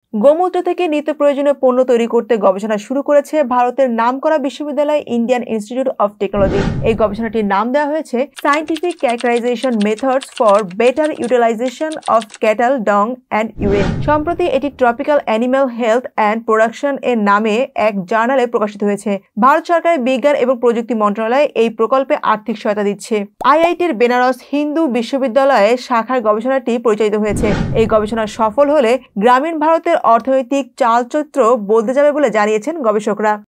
গোমূত্র থেকে নিত্য প্রয়োজনীয় পণ্য তৈরি করতে গবেষণা শুরু করেছে ভারতের নামকরা বিশ্ববিদ্যালয় ইন্ডিয়ান ইনস্টিটিউট অফ টেকনোলজি। এই গবেষণাটির নাম দেওয়া হয়েছে scientific characterization methods for better utilization of cattle dung and urine. সম্প্রতি এটি tropical animal health and production এর নামে এক জার্নালে প্রকাশিত হয়েছে। ভারত সরকারের বিজ্ঞান এবং প্রযুক্তি মন্ত্রণালয় এই প্রকল্পে আর্থিক সহায়তা দিচ্ছে। আইআইটির বেনারস হিন্দু বিশ্ববিদ্যালয়ের শাখার গবেষণাটি পরিচালিত হয়েছে। এই গবেষণা সফল হলে গ্রামীণ ভারতের অর্থনৈতিক চালচিত্র বদলে যাবে বলে জানিয়েছেন গবেষকরা।